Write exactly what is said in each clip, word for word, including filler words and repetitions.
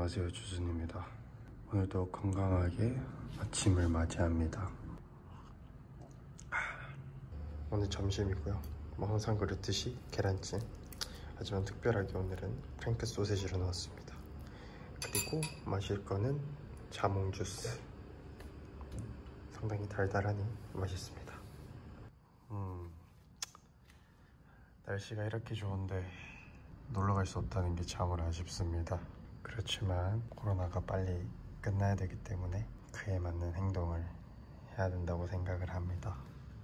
안녕하세요, 주순입니다. 오늘도 건강하게 아침을 맞이합니다. 오늘 점심이고요. 뭐 항상 그렇듯이 계란찜, 하지만 특별하게 오늘은 프랭크 소세지로 넣었습니다. 그리고 마실 거는 자몽 주스. 상당히 달달하니 맛있습니다. 음, 날씨가 이렇게 좋은데 놀러 갈 수 없다는 게 참으로 아쉽습니다. 그렇지만 코로나가 빨리 끝나야 되기 때문에 그에 맞는 행동을 해야 된다고 생각을 합니다.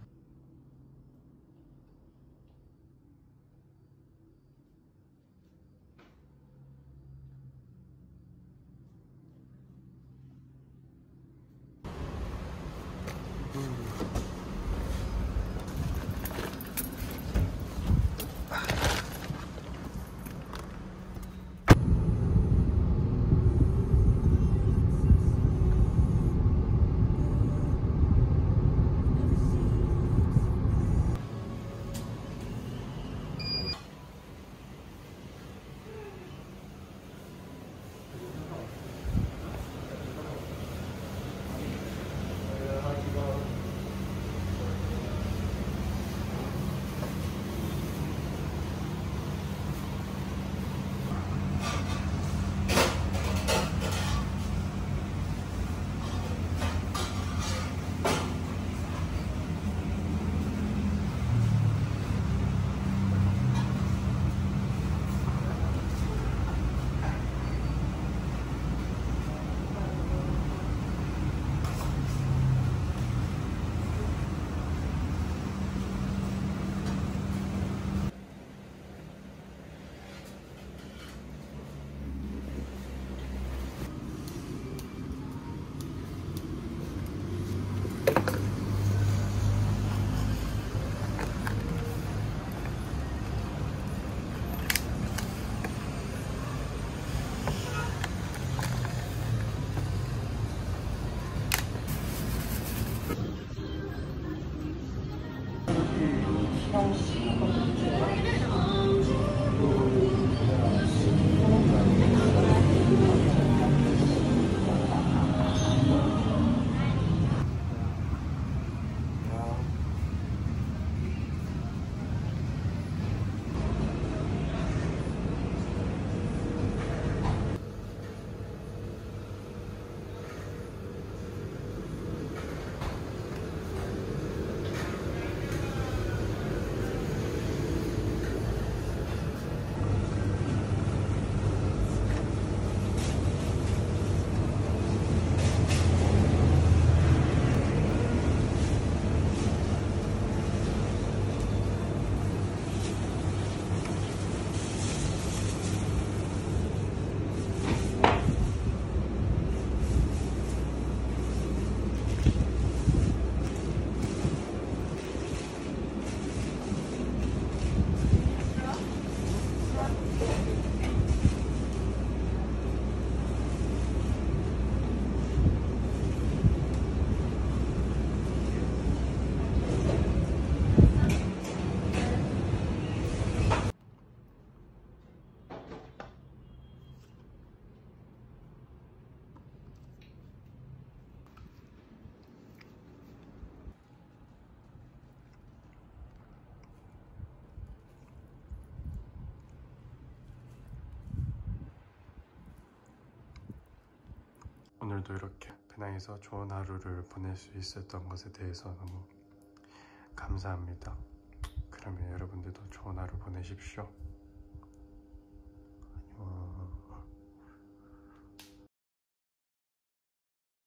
오늘도 이렇게 페낭에서 좋은 하루를 보낼 수 있었던 것에 대해서 너무 감사합니다. 그러면 여러분들도 좋은 하루 보내십시오. 안녕.